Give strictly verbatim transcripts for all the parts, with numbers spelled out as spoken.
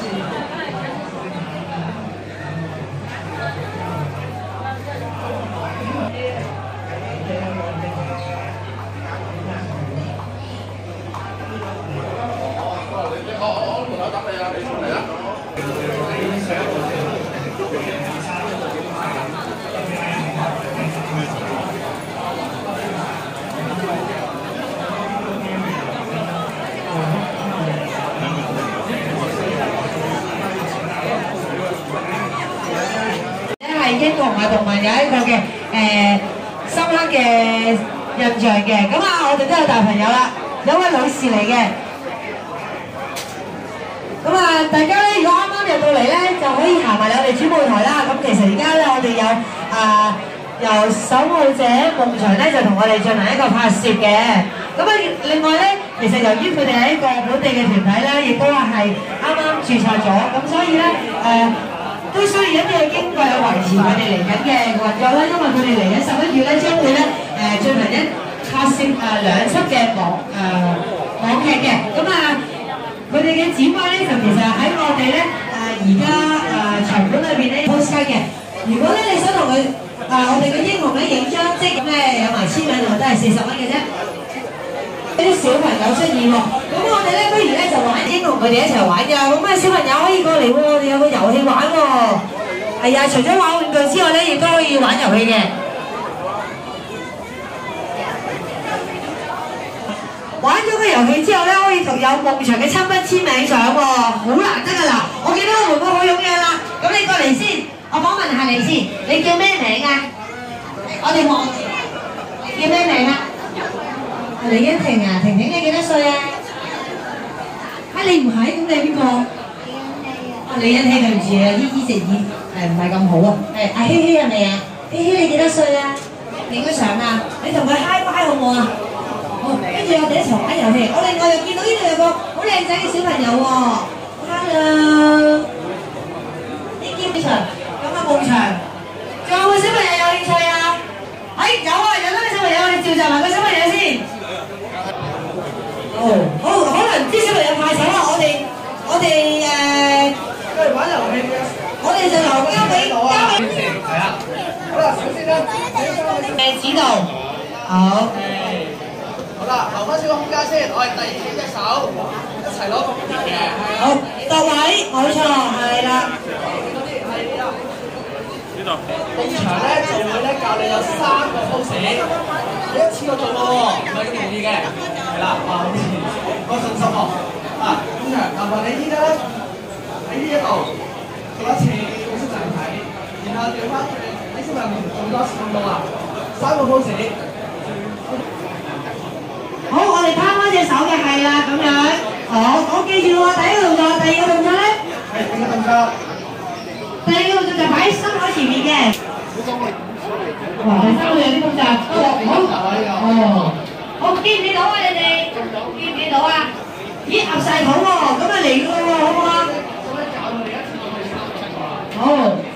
英雄啊，同埋有一個嘅誒深刻嘅印象嘅。咁啊，我哋都有大朋友啦，有位女士嚟嘅。咁啊，大家咧如果啱啱入到嚟咧，就可以行埋我哋主舞台啦。咁其實而家咧，我哋有啊由守護者夢翔咧，就同我哋進行一個拍攝嘅。咁啊，另外咧，其實由於佢哋係一個本地嘅團體咧，亦都係啱啱註冊咗，咁所以咧誒。都需要一啲嘅經費去維持佢哋嚟緊嘅運作啦，因為佢哋嚟緊十一月咧將會咧誒進行一拍攝誒兩輯嘅網誒網劇嘅，咁啊佢哋嘅展位咧就其實喺我哋咧誒而家誒場館裏邊咧 post 嘅。如果咧你想同佢誒我哋嘅英雄咧影張即咁咧有埋簽名就都係四十蚊嘅啫。啲小朋友出現喎，咁我哋咧不如咧就玩英雄佢哋一齊玩㗎，咁啊小朋友可以過嚟喎，我哋有個遊戲玩喎，係啊，除咗玩玩具之外咧，亦都可以玩遊戲嘅。玩咗個遊戲之後咧，可以同有夢翔嘅親筆簽名相喎，好難得㗎嗱！我見到個妹妹好踴躍啦，咁你過嚟先，我訪問下你先，你叫咩名啊？我哋望住，你叫咩名啊？李欣婷啊，婷婷你幾多歲啊？啊你唔係，咁你邊個？李欣希對唔住啊，依依隻耳誒唔係咁好啊。誒阿希希係咪啊？希希你幾多歲啊？影咗相啊？你同佢 high five 好唔好啊？好，跟住我哋一齊玩遊戲。我另外又見到呢度有個好靚仔嘅小朋友喎。Hello， 呢兼場咁啊夢翔，仲有冇小朋友有興趣啊？誒有啊，有多啲小朋友，我哋召集埋個小朋友先。哦，好，可能啲小朋友太醜啦，我哋我哋誒，不如玩遊戲嘅，我哋就留交俾交俾係啊，好啦，首先咧，誒指導，好，好啦，留翻少個空間先，我哋第二隻手一齊攞個空間嘅，好，各位，冇錯，係啦。夢翔咧就會咧教你有三個 pose， 你一次過做咯喎，唔係咁容易嘅，係啦，哇，好似好信心喎，啊，夢翔，麻煩你依家咧喺呢一度做一次好識站體，然後調翻轉，你小朋友做多次咁多啊，三個 pose， 好，我哋攤開隻手嘅係啦，咁樣，好，我記住喎，第一個動作，第二個動作咧，係第一個動作。第二個動作就擺喺心口前面嘅。哇！第三個有啲複雜。好。哦。好，見唔見到啊？你哋見唔見到啊？咦，合晒肚喎，咁啊嚟㗎喎，好唔好啊？好。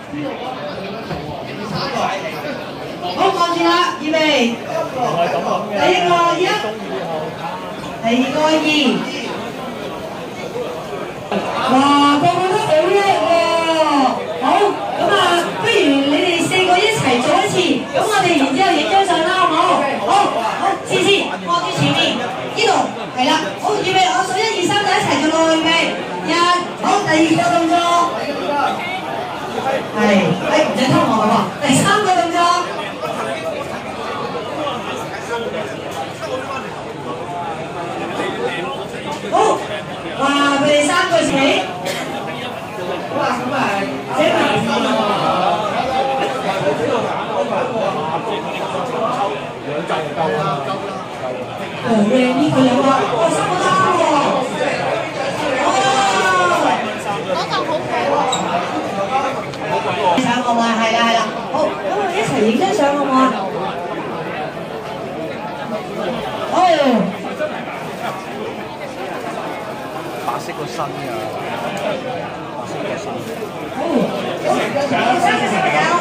好，望住啦，預備。第一個一。第二個二。哇！個個都好叻喎。好，咁啊，不如你哋四個一齊做一次，咁我哋然之後影張相啦，好唔好？好，好，試試，望住前面，呢度，係啦，好，預備，我數一二三就一齊做咯，預備，一，好，第二個動作，係，誒唔使偷我嘅喎，第三個動作，好，哇，佢哋三個起。好啦，咁啊，請問兩集就夠啦，夠啦。誒呢個有啊，哇，三個啱喎。哦，嗰嚿好貴喎。相好唔好啊？係啦係啦，好，咁我哋一齊影張相好唔好啊？哦。白色個身㗎。好，好，三個小朋友。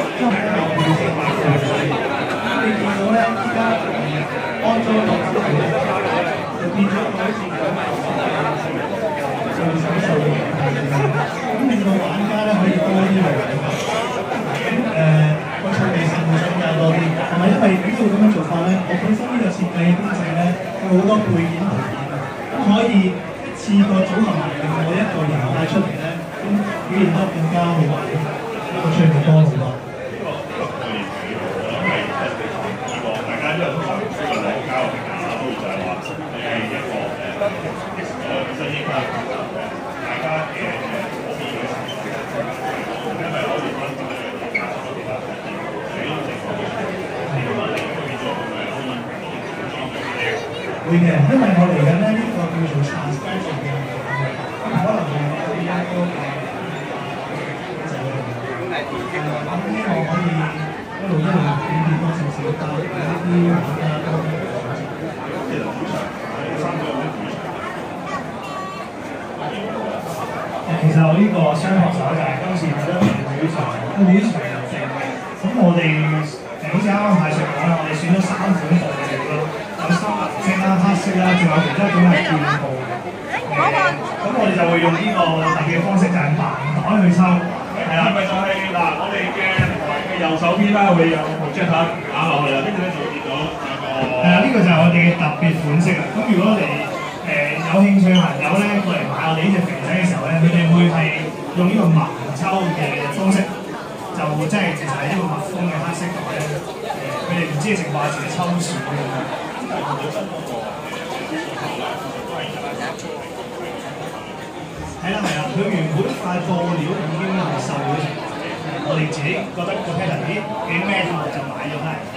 你見到咧，依家安裝落去就變咗好似咁樣，上手數。 咁令到玩家咧可以多啲嚟咁誒個趣味性會增加多啲，同埋因為點解會咁樣做法咧？我本身呢個設計編程咧，佢好多配件圖片啊，咁可以一次過組合埋另外一個形態出嚟咧，咁表現得更加好玩，個趣味多好多。因為通常呢個兩交嘅評價都會就係話係一個誒本身應該大家嘅普遍嘅情況，因為可以分到嘅價值都比較低，所以呢個情況係咁啊，你變咗係咪可以會嘅，因為我嚟緊咧呢個叫做 transcription 嘅咁可能係有啲一個嘅就係咁希望可以。一路一路變變多少少，但係呢啲玩家都其實主場喺三個有咩主場？誒，其實我呢個雙學手就係今次覺得會場，會場又正。咁我哋誒好似啱啱太上講啦，我哋選咗三款服務咯，有深藍色啦、黑色啦，仲有其他一種係電布嘅。咁我哋就會用呢個特別嘅方式，就係盲袋去抽。係啦，咪就係嗱，我哋嘅右手邊啦，會有 projector 打落去啦，跟住咧就會見到有個係啊，呢個就係我哋嘅特別款式啦。咁如果你誒有興趣嘅朋友咧過嚟買我哋呢隻肥仔嘅時候咧，佢哋會係用呢個盲抽嘅方式，就即係其實係呢個密封嘅黑色袋咧。誒，佢哋唔知嘅情況下自己抽錢嘅。係啦係啦，佢原本塊布料已經係售咗出嚟，我哋自己覺得個 pattern 啲幾咩就買咗翻嚟。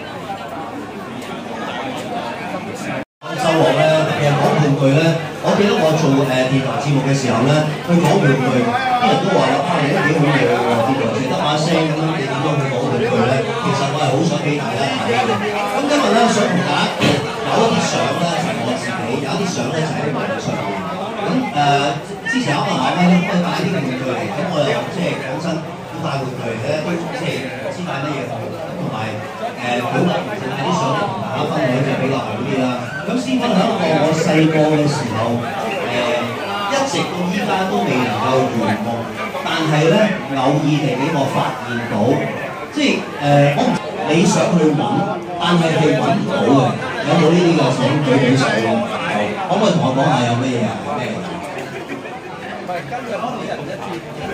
收穫咧，其實講玩具咧，我記得我做誒電台節目嘅時候咧，佢講玩具，啲人都話啦，啊你都幾好嘢喎，電台成得把聲咁樣，你點樣去講玩具咧？其實我係好想俾大家睇嘅。咁今日咧，想同大家有一啲相咧，我自己有一啲相咧就喺網上邊。咁誒。之前啱啱買咧，可以帶啲玩具嚟，咁我又即係講真，要帶玩具咧都即係唔知帶乜嘢好，同埋誒好啦，其實帶啲相同大家分享就比較好啲啦。咁先分享一個我細個嘅時候，誒、呃、一直到依家都未能夠圓夢，但係咧偶爾地俾我發現到，即係誒、呃、我你想去揾，但係係揾唔到嘅，有冇呢啲嘅想舉舉手？可唔可以同我講下有乜嘢啊？咩？跟住可能一人一次，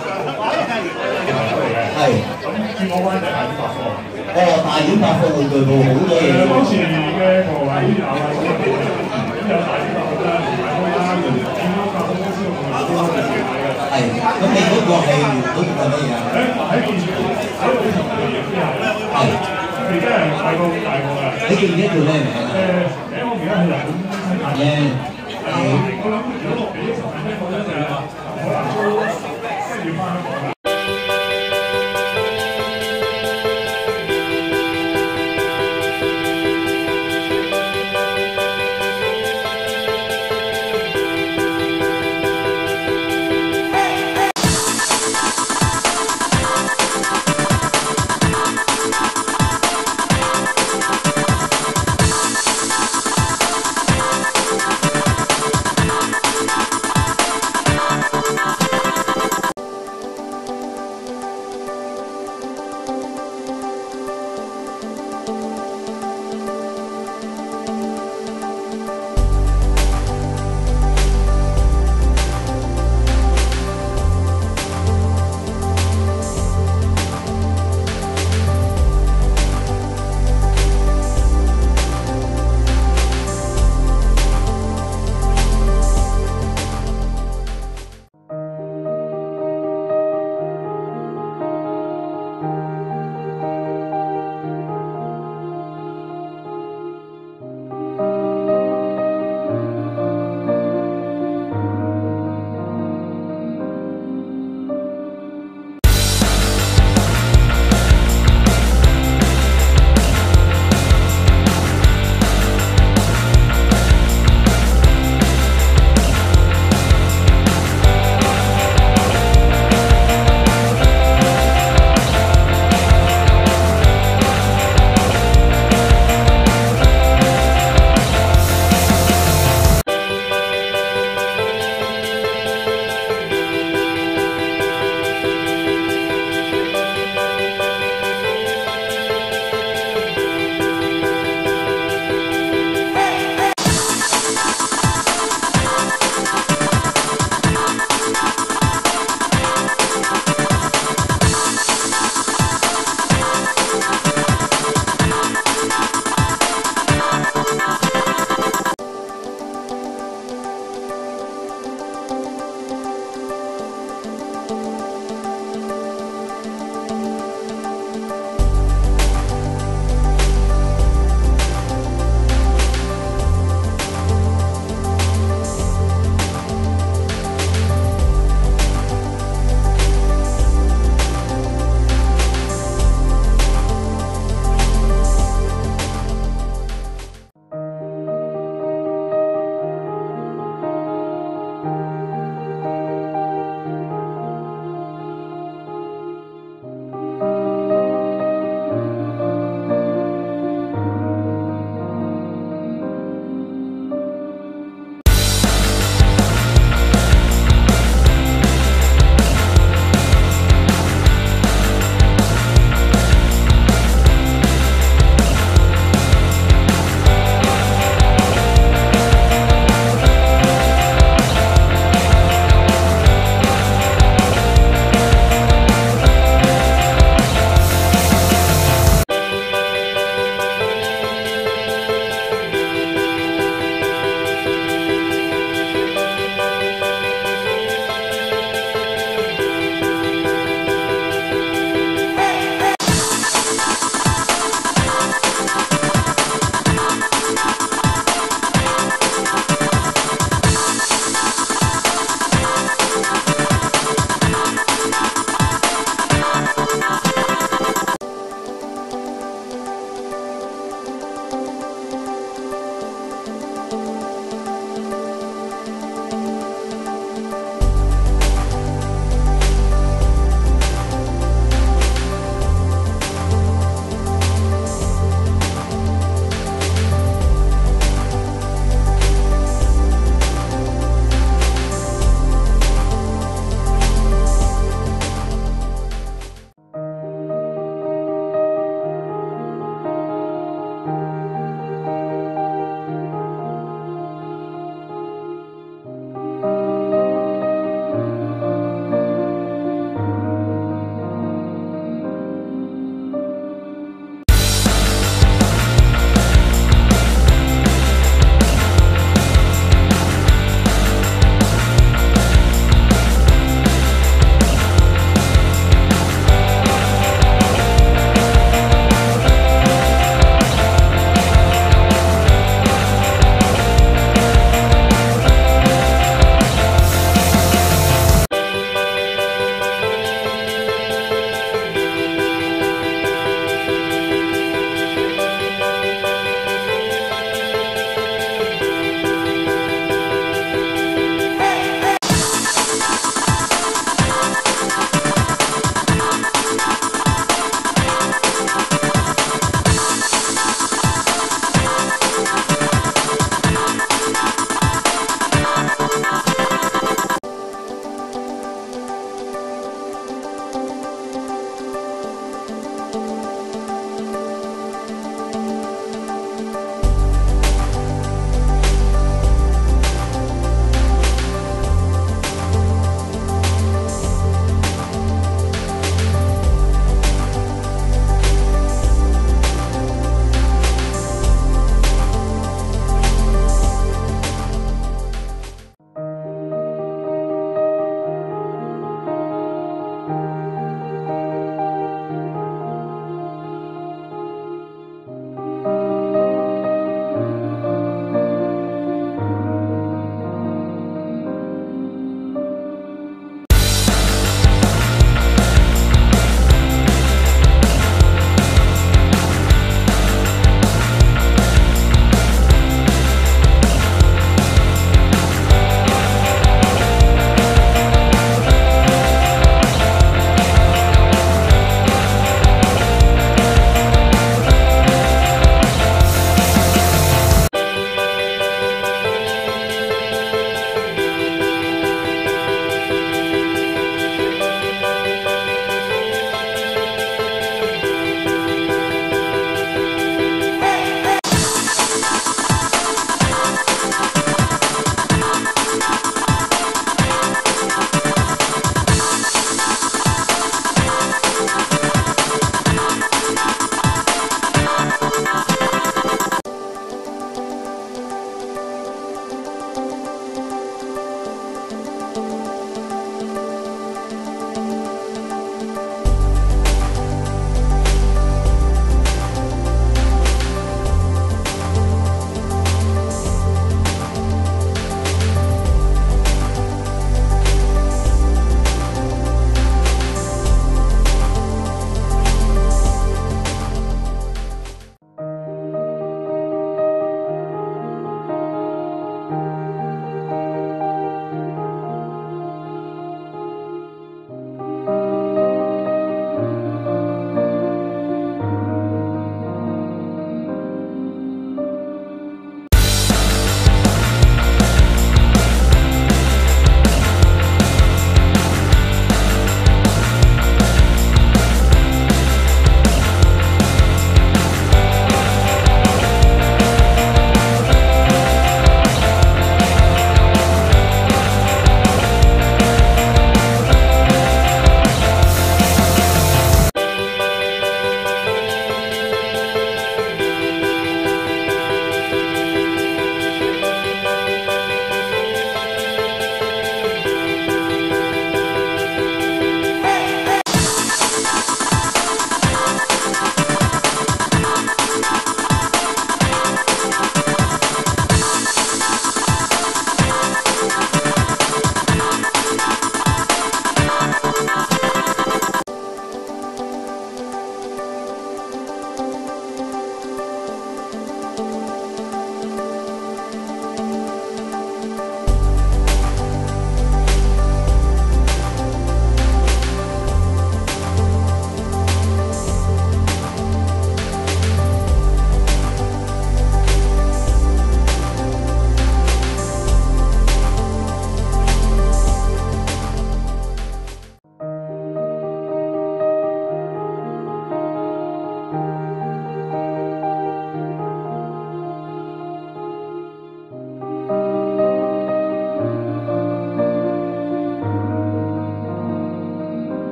係。咁轉我彎就大丸百貨。哦，大丸百貨玩具鋪好多嘢。誒，當時嘅鋪位有啊，咁有大丸百貨啦，大開啦，跟住健康百貨公司同埋都係買嘅。係。咁你嗰個係嗰個係乜嘢啊？誒，喺電視喺裏頭嘅嘢之後，係。佢真係大個大個㗎。你記唔記得叫咩名啊？誒，誒，我而家係日本嘅。係。我諗如果落幾十蚊。